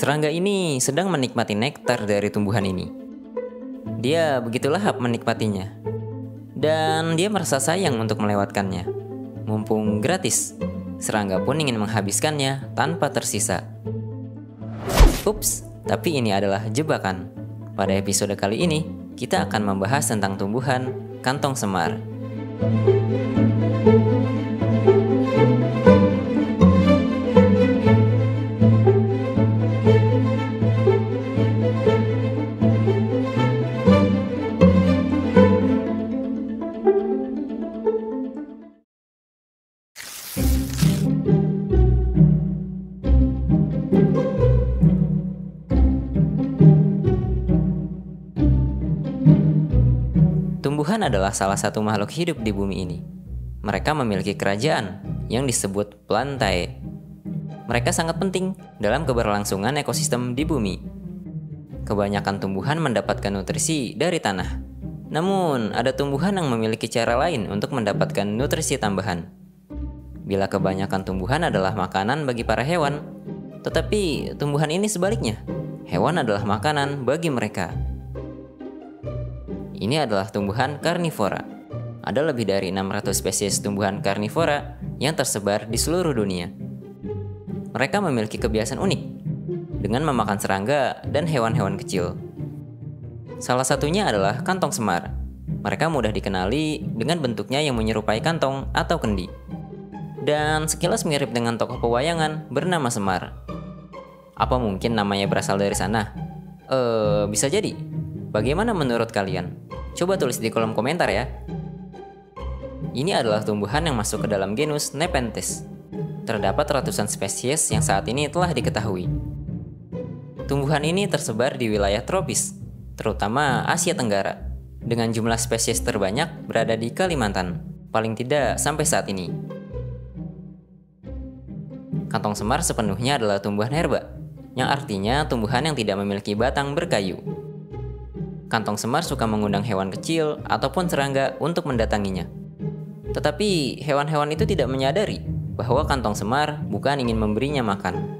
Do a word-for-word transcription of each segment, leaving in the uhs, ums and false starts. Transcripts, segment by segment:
Serangga ini sedang menikmati nektar dari tumbuhan ini. Dia begitu lahap menikmatinya. Dan dia merasa sayang untuk melewatkannya. Mumpung gratis, serangga pun ingin menghabiskannya tanpa tersisa. Ups, tapi ini adalah jebakan. Pada episode kali ini, kita akan membahas tentang tumbuhan kantong semar. Tumbuhan adalah salah satu makhluk hidup di bumi ini. Mereka memiliki kerajaan yang disebut plantae. Mereka sangat penting dalam keberlangsungan ekosistem di bumi. Kebanyakan tumbuhan mendapatkan nutrisi dari tanah. Namun, ada tumbuhan yang memiliki cara lain untuk mendapatkan nutrisi tambahan. Bila kebanyakan tumbuhan adalah makanan bagi para hewan, tetapi tumbuhan ini sebaliknya. Hewan adalah makanan bagi mereka. Ini adalah tumbuhan karnivora. Ada lebih dari enam ratus spesies tumbuhan karnivora yang tersebar di seluruh dunia. Mereka memiliki kebiasaan unik dengan memakan serangga dan hewan-hewan kecil. Salah satunya adalah kantong semar. Mereka mudah dikenali dengan bentuknya yang menyerupai kantong atau kendi. Dan sekilas mirip dengan tokoh pewayangan bernama Semar. Apa mungkin namanya berasal dari sana? Eh, bisa jadi. Bagaimana menurut kalian? Coba tulis di kolom komentar ya. Ini adalah tumbuhan yang masuk ke dalam genus Nepenthes. Terdapat ratusan spesies yang saat ini telah diketahui. Tumbuhan ini tersebar di wilayah tropis, terutama Asia Tenggara, dengan jumlah spesies terbanyak berada di Kalimantan, paling tidak sampai saat ini. Kantong semar sepenuhnya adalah tumbuhan herba, yang artinya tumbuhan yang tidak memiliki batang berkayu. Kantong semar suka mengundang hewan kecil ataupun serangga untuk mendatanginya. Tetapi hewan-hewan itu tidak menyadari bahwa kantong semar bukan ingin memberinya makan.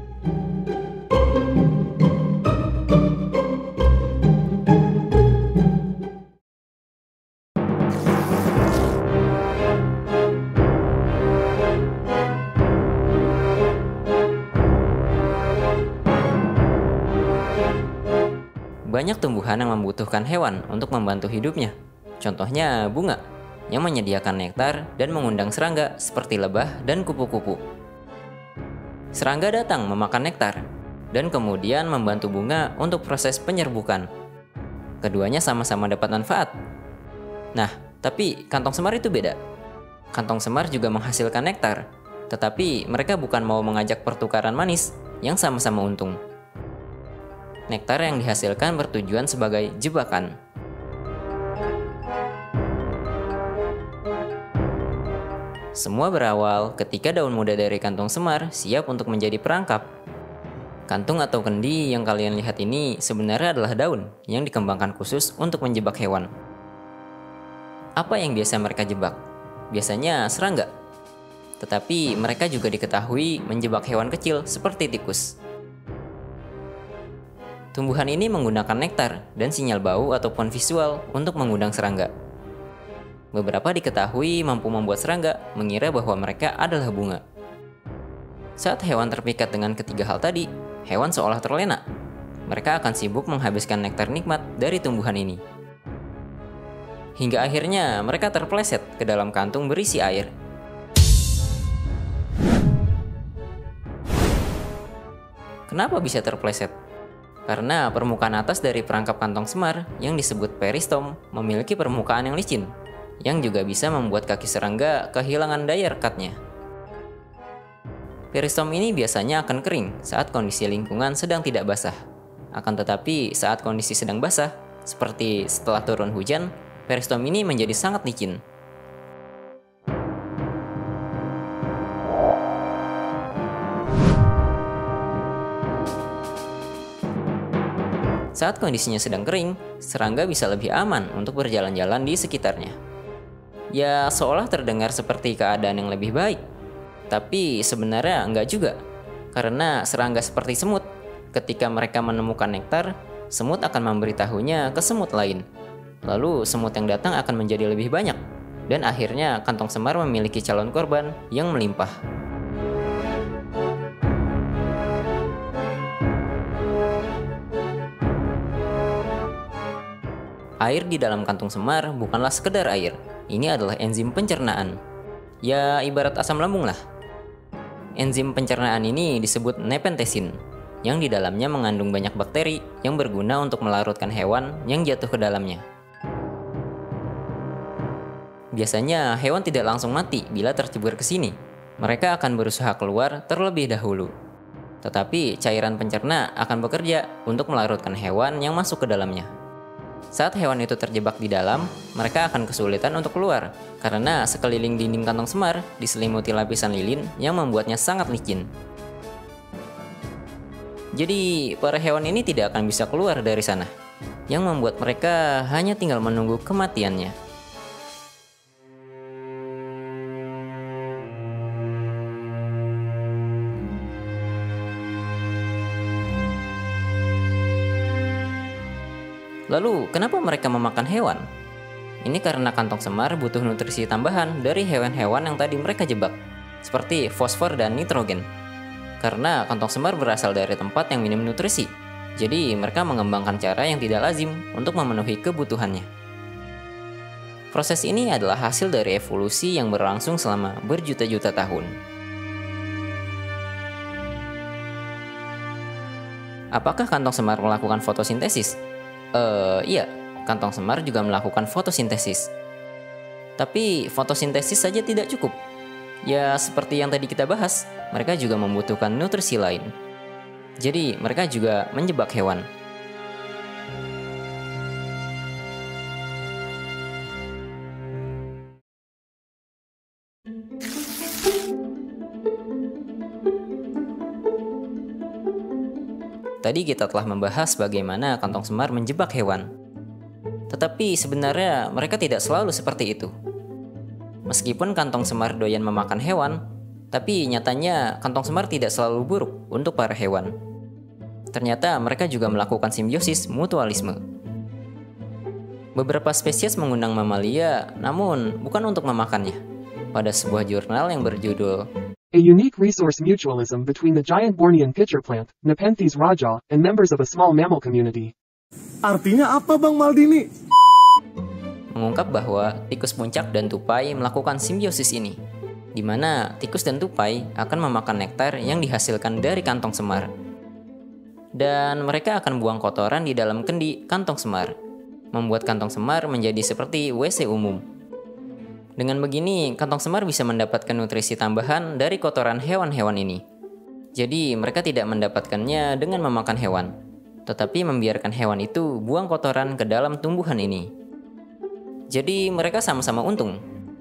Banyak tumbuhan yang membutuhkan hewan untuk membantu hidupnya. Contohnya bunga, yang menyediakan nektar dan mengundang serangga seperti lebah dan kupu-kupu. Serangga datang memakan nektar, dan kemudian membantu bunga untuk proses penyerbukan. Keduanya sama-sama dapat manfaat. Nah, tapi kantong semar itu beda. Kantong semar juga menghasilkan nektar, tetapi mereka bukan mau mengajak pertukaran manis yang sama-sama untung. Nektar yang dihasilkan bertujuan sebagai jebakan. Semua berawal ketika daun muda dari kantong semar siap untuk menjadi perangkap. Kantung atau kendi yang kalian lihat ini sebenarnya adalah daun yang dikembangkan khusus untuk menjebak hewan. Apa yang biasa mereka jebak? Biasanya serangga. Tetapi mereka juga diketahui menjebak hewan kecil seperti tikus. Tumbuhan ini menggunakan nektar dan sinyal bau ataupun visual untuk mengundang serangga. Beberapa diketahui mampu membuat serangga mengira bahwa mereka adalah bunga. Saat hewan terpikat dengan ketiga hal tadi, hewan seolah terlena. Mereka akan sibuk menghabiskan nektar nikmat dari tumbuhan ini. Hingga akhirnya mereka terpeleset ke dalam kantung berisi air. Kenapa bisa terpeleset? Karena permukaan atas dari perangkap kantong semar yang disebut peristom memiliki permukaan yang licin, yang juga bisa membuat kaki serangga kehilangan daya rekatnya. Peristom ini biasanya akan kering saat kondisi lingkungan sedang tidak basah. Akan tetapi saat kondisi sedang basah, seperti setelah turun hujan, peristom ini menjadi sangat licin. Saat kondisinya sedang kering, serangga bisa lebih aman untuk berjalan-jalan di sekitarnya. Ya, seolah terdengar seperti keadaan yang lebih baik. Tapi sebenarnya enggak juga. Karena serangga seperti semut, ketika mereka menemukan nektar, semut akan memberitahunya ke semut lain. Lalu semut yang datang akan menjadi lebih banyak, dan akhirnya kantong semar memiliki calon korban yang melimpah. Air di dalam kantung semar bukanlah sekedar air, ini adalah enzim pencernaan. Ya, ibarat asam lambung lah. Enzim pencernaan ini disebut nepentezin, yang di dalamnya mengandung banyak bakteri yang berguna untuk melarutkan hewan yang jatuh ke dalamnya. Biasanya hewan tidak langsung mati bila tercebur ke sini. Mereka akan berusaha keluar terlebih dahulu. Tetapi cairan pencerna akan bekerja untuk melarutkan hewan yang masuk ke dalamnya. Saat hewan itu terjebak di dalam, mereka akan kesulitan untuk keluar karena sekeliling dinding kantong semar diselimuti lapisan lilin yang membuatnya sangat licin. Jadi, para hewan ini tidak akan bisa keluar dari sana, yang membuat mereka hanya tinggal menunggu kematiannya. Lalu, kenapa mereka memakan hewan? Ini karena kantong semar butuh nutrisi tambahan dari hewan-hewan yang tadi mereka jebak, seperti fosfor dan nitrogen. Karena kantong semar berasal dari tempat yang minim nutrisi, jadi mereka mengembangkan cara yang tidak lazim untuk memenuhi kebutuhannya. Proses ini adalah hasil dari evolusi yang berlangsung selama berjuta-juta tahun. Apakah kantong semar melakukan fotosintesis? Eh, iya, kantong semar juga melakukan fotosintesis. Tapi fotosintesis saja tidak cukup. Ya, seperti yang tadi kita bahas, mereka juga membutuhkan nutrisi lain. Jadi, mereka juga menjebak hewan. Tadi kita telah membahas bagaimana kantong semar menjebak hewan. Tetapi sebenarnya mereka tidak selalu seperti itu. Meskipun kantong semar doyan memakan hewan, tapi nyatanya kantong semar tidak selalu buruk untuk para hewan. Ternyata mereka juga melakukan simbiosis mutualisme. Beberapa spesies mengundang mamalia, namun bukan untuk memakannya. Pada sebuah jurnal yang berjudul A unique resource mutualism between the giant Bornean pitcher plant, Nepenthes raja, and members of a small mammal community. Artinya apa Bang Maldini? mengungkap bahwa tikus puncak dan tupai melakukan simbiosis ini, di mana tikus dan tupai akan memakan nektar yang dihasilkan dari kantong semar. Dan mereka akan buang kotoran di dalam kendi kantong semar, membuat kantong semar menjadi seperti W C umum. Dengan begini, kantong semar bisa mendapatkan nutrisi tambahan dari kotoran hewan-hewan ini. Jadi, mereka tidak mendapatkannya dengan memakan hewan, tetapi membiarkan hewan itu buang kotoran ke dalam tumbuhan ini. Jadi, mereka sama-sama untung.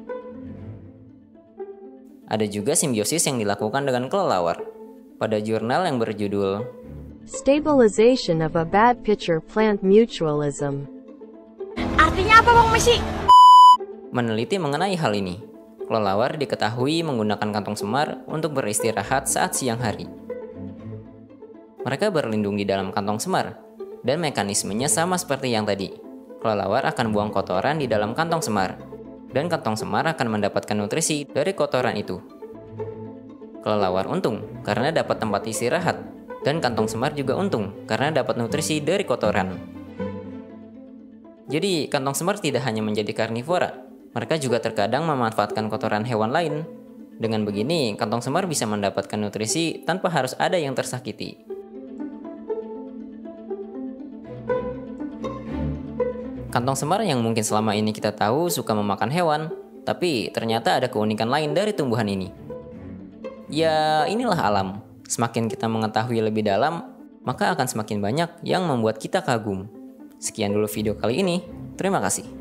Ada juga simbiosis yang dilakukan dengan kelelawar. Pada jurnal yang berjudul Stabilization of a Bad Pitcher Plant Mutualism. Artinya apa Bang Messi? meneliti mengenai hal ini. Kelelawar diketahui menggunakan kantong semar untuk beristirahat saat siang hari. Mereka berlindung di dalam kantong semar, dan mekanismenya sama seperti yang tadi. Kelelawar akan buang kotoran di dalam kantong semar, dan kantong semar akan mendapatkan nutrisi dari kotoran itu. Kelelawar untung karena dapat tempat istirahat, dan kantong semar juga untung karena dapat nutrisi dari kotoran. Jadi, kantong semar tidak hanya menjadi karnivora, mereka juga terkadang memanfaatkan kotoran hewan lain. Dengan begini, kantong semar bisa mendapatkan nutrisi tanpa harus ada yang tersakiti. Kantong semar yang mungkin selama ini kita tahu suka memakan hewan, tapi ternyata ada keunikan lain dari tumbuhan ini. Ya, inilah alam. Semakin kita mengetahui lebih dalam, maka akan semakin banyak yang membuat kita kagum. Sekian dulu video kali ini. Terima kasih.